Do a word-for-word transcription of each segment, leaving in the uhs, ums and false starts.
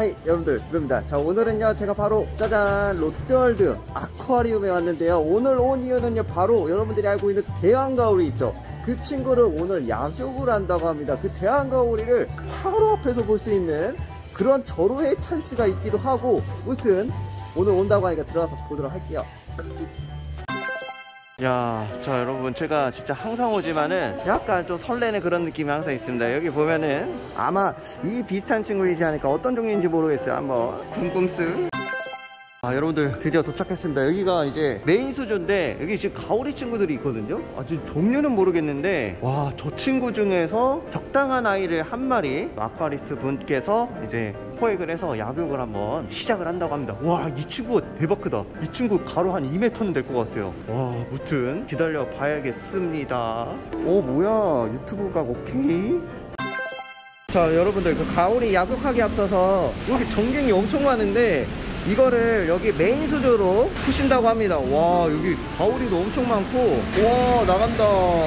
하이 여러분들, 그럽니다. 자, 오늘은요 제가 바로 짜잔 롯데월드 아쿠아리움에 왔는데요. 오늘 온 이유는요 바로 여러분들이 알고 있는 대왕가오리 있죠. 그 친구를 오늘 약육을 한다고 합니다. 그 대왕가오리를 바로 앞에서 볼 수 있는 그런 절호의 찬스가 있기도 하고, 아무튼 오늘 온다고 하니까 들어가서 보도록 할게요. 야, 자 여러분, 제가 진짜 항상 오지만은 약간 좀 설레는 그런 느낌이 항상 있습니다. 여기 보면은 아마 이 비슷한 친구이지 않을까, 어떤 종류인지 모르겠어요. 한번 궁금스. 아, 여러분들 드디어 도착했습니다. 여기가 이제 메인 수조인데 여기 지금 가오리 친구들이 있거든요. 아, 지금 종류는 모르겠는데, 와, 저 친구 중에서 적당한 아이를 한 마리 아쿠아리스트 분께서 이제 포획을 해서 약육을 한번 시작을 한다고 합니다. 와, 이 친구 대박 크다. 이 친구 가로 한 이 미터는 될 것 같아요. 와, 무튼 기다려 봐야겠습니다. 오, 뭐야, 유튜브 각 오케이. 자, 여러분들 그 가오리 약육하기 앞서서 여기 전갱이 엄청 많은데 이거를 여기 메인 수조로 푸신다고 합니다. 와, 여기 가오리도 엄청 많고, 와, 나간다.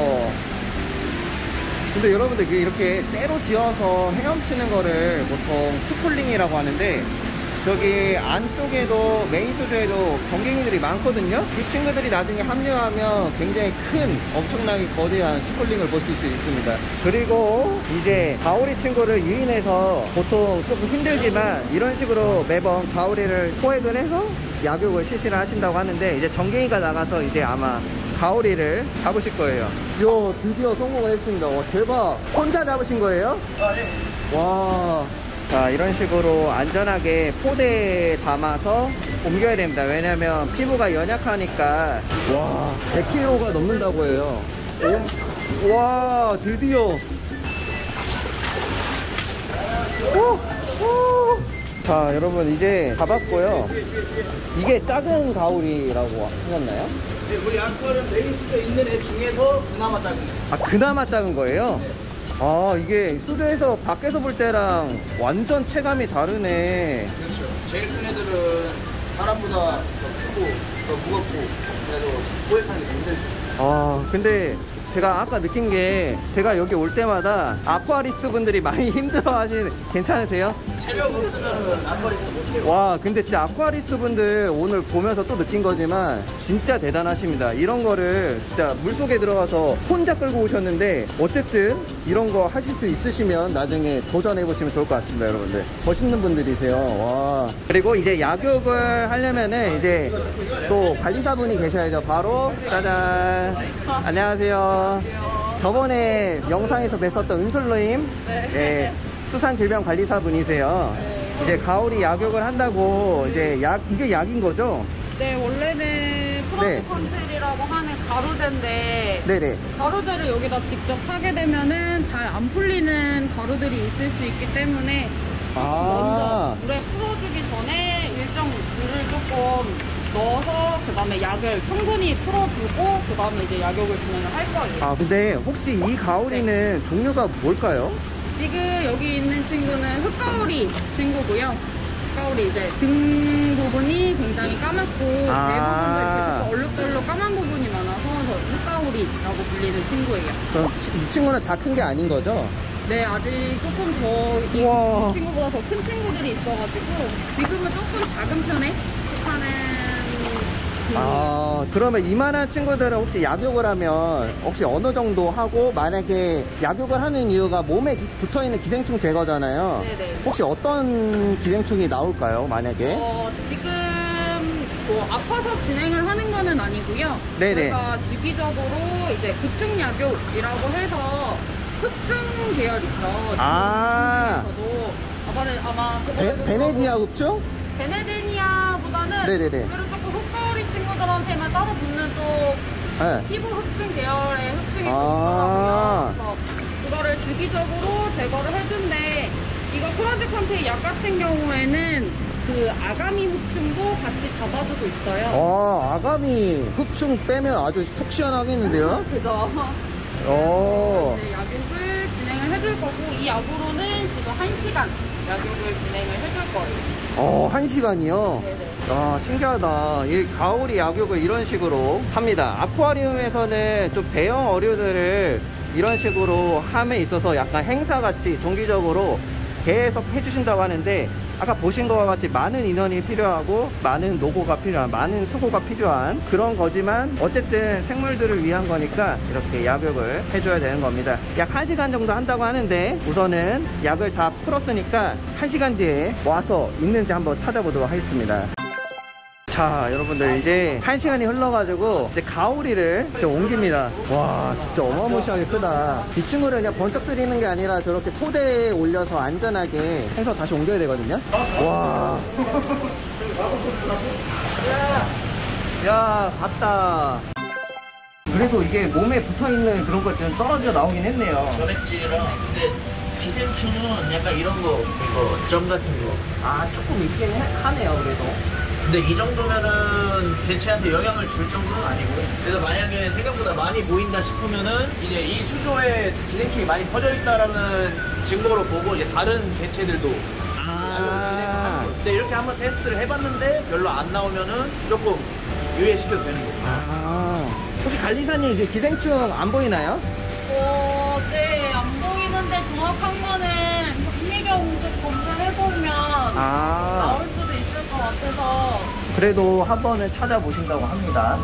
근데 여러분들 이렇게 때로 지어서 헤엄치는 거를 보통 스쿨링이라고 하는데, 저기 안쪽에도 메인 수조에도 전갱이들이 많거든요. 이 친구들이 나중에 합류하면 굉장히 큰 엄청나게 거대한 스쿨링을 보실 수 있습니다. 그리고 이제 가오리 친구를 유인해서 보통 조금 힘들지만 이런 식으로 매번 가오리를 포획을 해서 약육을 실시를 하신다고 하는데, 이제 전갱이가 나가서 이제 아마 가오리를 잡으실 거예요. 요, 드디어 성공을 했습니다. 와, 대박. 혼자 잡으신 거예요? 아, 네. 와. 자, 이런 식으로 안전하게 포대에 담아서 옮겨야 됩니다. 왜냐면 피부가 연약하니까. 와, 백 킬로그램가 넘는다고 해요. 오, 와, 드디어. 오, 오. 자, 여러분 이제 잡았고요. 이게 작은 가오리라고 하셨나요? 네, 우리 아쿠아리움 메인 수조에 있는 애 중에서 그나마 작은 애. 아, 그나마 작은 거예요? 네. 아, 이게 수조에서 밖에서 볼 때랑 완전 체감이 다르네. 그렇죠. 제일 큰 애들은 사람보다 더 크고 더 무겁고, 그래도 포획하는 게 힘들죠. 아, 근데 제가 아까 느낀 게, 제가 여기 올 때마다 아쿠아리스트 분들이 많이 힘들어 하시는, 괜찮으세요? 체력 없으면 아쿠아리스트 못해요. 와, 근데 진짜 아쿠아리스트 분들 오늘 보면서 또 느낀 거지만 진짜 대단하십니다. 이런 거를 진짜 물속에 들어가서 혼자 끌고 오셨는데, 어쨌든 이런 거 하실 수 있으시면 나중에 도전해 보시면 좋을 것 같습니다. 여러분들 멋있는 분들이세요. 와. 그리고 이제 약육을 하려면은 이제 또 관리사분이 계셔야죠. 바로 짜잔, 안녕하세요. 저번에 영상에서 뵀었던 은솔로임, 네. 네, 수산질병관리사 분이세요. 네. 이제 가오리 약육을 한다고, 이제 약, 이게 약인 거죠? 네, 원래는 프런트 컨트리라고 하는 가루제인데, 네네. 가루제를 여기다 직접 하게 되면은 잘 안 풀리는 가루들이 있을 수 있기 때문에 아. 먼저 물에 풀어주기 전에 일정 물을 조금 넣어서 그 다음에 약을 충분히 풀어주고 그 다음에 이제 약육을 진행을 할 거예요. 아, 근데 혹시 이 가오리는 네. 종류가 뭘까요? 지금 여기 있는 친구는 흑가오리 친구고요. 흑가오리 이제 등 부분이 굉장히 까맣고, 아. 대부분 이렇게 얼룩덜룩 까만 부분이 많아서 흑가오리라고 불리는 친구예요. 그럼 이 친구는 다 큰 게 아닌 거죠? 네, 아직 조금 더, 이, 이 친구보다 더 큰 친구들이 있어가지고 지금은 조금 작은 편에 속하는. 아, 그러면 이만한 친구들은 혹시 약육을 하면 혹시 어느 정도 하고, 만약에 약육을 하는 이유가 몸에 붙어있는 기생충 제거잖아요. 네네. 혹시 어떤 기생충이 나올까요, 만약에? 어, 지금 뭐 아파서 진행을 하는 거는 아니고요. 네네. 저희가 주기적으로 이제 구충 약육이라고 해서 흡충 계열 있죠. 아. 중에서도 아마 아마 베, 베네디아 흡충? 베네데니아보다는 네네네. 그래도 조금 흑가오리 친구들한테만 따로 붙는 또 네. 피부 흡충 계열의 흡충이 아. 있더라고요. 그래서 그거를 주기적으로 제거를 해준데, 이거 프런트 컨테이 약 같은 경우에는 그 아가미 흡충도 같이 잡아주고 있어요. 아, 아가미 흡충 빼면 아주 속 시원하겠는데요? 그죠? 오. 네, 약육을 진행을 해줄 거고, 이 약으로는 지금 한 시간 약육을 진행을 해줄 거예요. 어, 한 시간이요? 네네. 아, 신기하다. 이 가오리 약육을 이런 식으로 합니다. 아쿠아리움에서는 좀 대형 어류들을 이런 식으로 함에 있어서 약간 행사같이 정기적으로 계속 해주신다고 하는데, 아까 보신 것과 같이 많은 인원이 필요하고 많은 노고가 필요한, 많은 수고가 필요한 그런 거지만 어쨌든 생물들을 위한 거니까 이렇게 약육을 해줘야 되는 겁니다. 약 한 시간 정도 한다고 하는데 우선은 약을 다 풀었으니까 한 시간 뒤에 와서 있는지 한번 찾아보도록 하겠습니다. 자, 여러분들 이제 한 시간이 흘러가지고 이제 가오리를 이제 옮깁니다. 와, 진짜 어마무시하게 크다. 이 친구를 그냥 번쩍거리는 게 아니라 저렇게 포대에 올려서 안전하게 해서 다시 옮겨야 되거든요. 와. 야, 갔다. 그래도 이게 몸에 붙어있는 그런 것 좀 떨어져 나오긴 했네요. 전액질이랑 근데 기생충은 약간 이런 거 이거 점 같은 거. 아, 조금 있긴 하네요, 그래도. 근데 이 정도면은 개체한테 영향을 줄 정도는 아니고요. 그래서 만약에 생각보다 많이 보인다 싶으면은 이제 이 수조에 기생충이 많이 퍼져 있다라는 증거로 보고 이제 다른 개체들도 약을 진행을 하는 거예요. 근데 이렇게 한번 테스트를 해봤는데 별로 안 나오면은 조금 유예시켜도 되는 거예요. 아, 혹시 관리사님 이제 기생충 안 보이나요? 어, 네, 안 보이는데 정확한 거는 현미경 좀 검사해보면 아, 나올 수도 있을 것 같아서. 그래도 한 번은 찾아보신다고 합니다.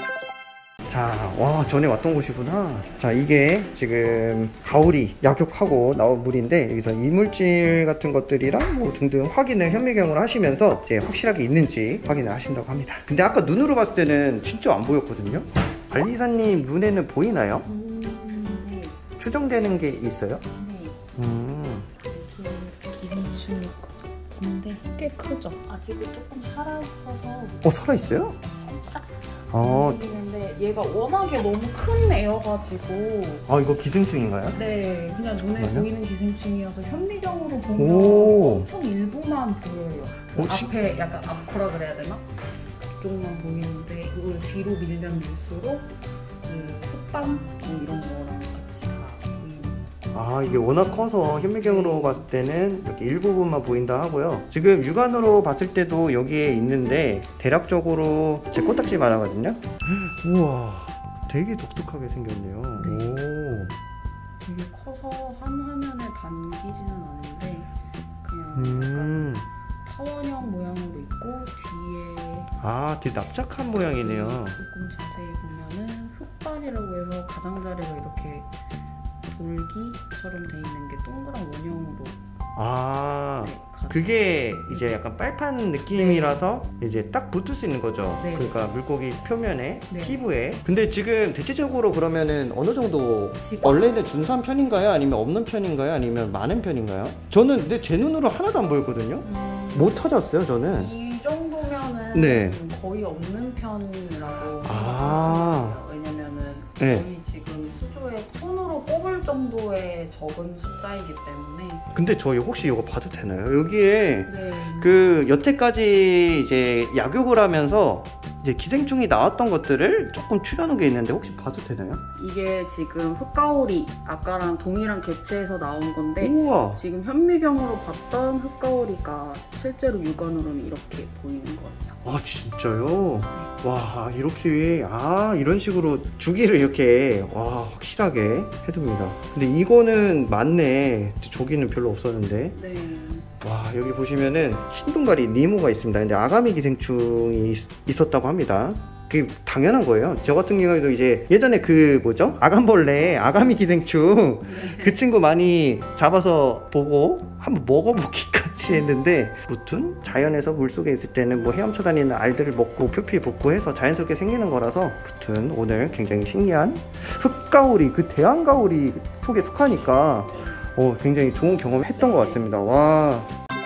자, 와, 전에 왔던 곳이구나. 자, 이게 지금 가오리 약육하고 나온 물인데 여기서 이물질 같은 것들이랑 뭐 등등 확인을 현미경으로 하시면서 이제 확실하게 있는지 확인을 하신다고 합니다. 근데 아까 눈으로 봤을 때는 진짜 안 보였거든요. 관리사님 눈에는 보이나요? 음, 네. 추정되는 게 있어요? 네. 음. 이게 기생충일 것 같은데 꽤 크죠? 아직은 조금 살아있어서 어, 살아있어요? 살짝 어, 움직이는데 얘가 워낙에 너무 큰 애여가지고 아, 이거 기생충인가요? 네 그냥 눈에 잠깐만요. 보이는 기생충이어서 현미경으로 보면 오. 엄청 일부만 보여요. 그 어, 시- 앞에 약간 앞코라 그래야 되나? 그쪽만 보이는데 이걸 뒤로 밀면 밀수록 그 흑방 뭐 이런 거랑 같이 다 보이는. 아, 이게 워낙 커서 현미경으로 봤을 때는 이렇게 일부분만 보인다 하고요. 지금 육안으로 봤을 때도 여기에 있는데 대략적으로 제 코딱지 말하거든요. 우와, 되게 독특하게 생겼네요. 오. 되게 커서 한 화면에 담기지는 않은데 그냥 약간 음. 타원형 모양으로 있고 뒤에 아, 되게 납작한 모양이네요. 조금 자세히 보면은 흑반이라고 해서 가장자리가 이렇게 돌기처럼 돼 있는 게 동그란 원형으로 아, 네, 가장- 그게 이제 약간 빨판 느낌이라서 이제 딱 붙을 수 있는 거죠. 네. 그러니까 물고기 표면에, 네. 피부에. 근데 지금 대체적으로 그러면은 어느 정도 지금- 원래는 준수한 편인가요? 아니면 없는 편인가요? 아니면 많은 편인가요? 저는 근데 제 눈으로 하나도 안 보였거든요. 음, 못 찾았어요, 저는. 이 정도면은 네. 거의 없는 편이라고 아. 생각하시면 돼요. 왜냐면은 네. 거의 지금 수조에 손으로 뽑을 정도의 적은 숫자이기 때문에 근데 저희 혹시 이거 봐도 되나요? 여기에 네. 그 여태까지 이제 약육을 하면서 이제 기생충이 나왔던 것들을 조금 추려놓은 게 있는데 혹시 봐도 되나요? 이게 지금 흑가오리 아까랑 동일한 객체에서 나온 건데 우와. 지금 현미경으로 봤던 흑가오리가 실제로 육안으로는 이렇게 보이는 거예요. 아, 진짜요? 와, 이렇게, 아, 이런 식으로 주기를 이렇게, 와, 확실하게 해둡니다. 근데 이거는 맞네. 저기는 별로 없었는데. 네. 와, 여기 보시면은 흰둥가리 니모가 있습니다. 근데 아가미 기생충이 있, 있었다고 합니다. 그게 당연한 거예요. 저 같은 경우에도 이제 예전에 그 뭐죠? 아간벌레 아가미 기생충 그 친구 많이 잡아서 보고 한번 먹어보기까지 했는데 무튼 자연에서 물속에 있을 때는 뭐 헤엄쳐 다니는 알들을 먹고 표피 복구해서 자연스럽게 생기는 거라서 무튼 오늘 굉장히 신기한 흑가오리, 그 대왕가오리 속에 속하니까 어, 굉장히 좋은 경험을 했던 것 같습니다. 와.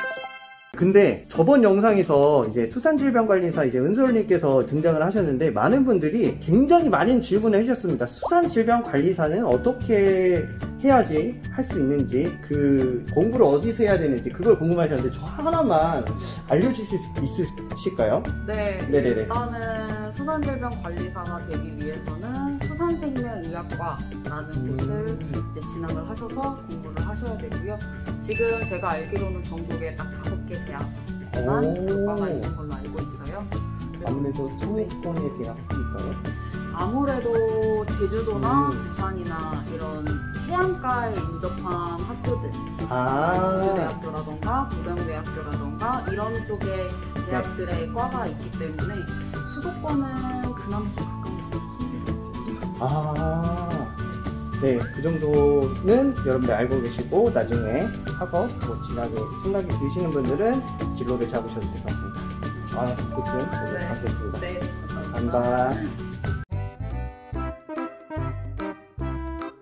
근데 저번 영상에서 이제 수산질병관리사 이제 은솔님께서 등장을 하셨는데 많은 분들이 굉장히 많은 질문을 해주셨습니다. 수산질병관리사는 어떻게 해야지 할 수 있는지, 그 공부를 어디서 해야 되는지 그걸 궁금하셨는데 저 하나만 알려주실 수 있으실까요? 네. 네네네. 일단은 수산질병관리사가 되기 위해서는 수산생명의학과라는 음. 곳을 이제 진학을 하셔서 공부를 하셔야 되고요. 지금 제가 알기로는 전국에 딱 다섯 개 대학만 오. 과가 있는 걸로 알고 있어요. 그래서 아무래도 소위권의 대학일까요? 아무래도 제주도나 음. 부산이나 이런 해안가 학과에 인접한 학교들, 아, 대학교라던가 부경대학교라던가 이런 쪽의 대학들의 과가 있기 때문에 수도권은 그나마 좀 가까운 것 같아요. 아, 네, 그 정도는 여러분들 알고 계시고 나중에 학업 뭐 진학에 생각이 드시는 분들은 진로를 잡으셔도 될 것 같습니다. 아, 그쯤 오늘 네. 마치겠습니다. 네, 감사합니다.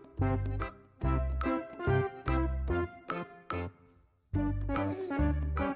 감사합니다.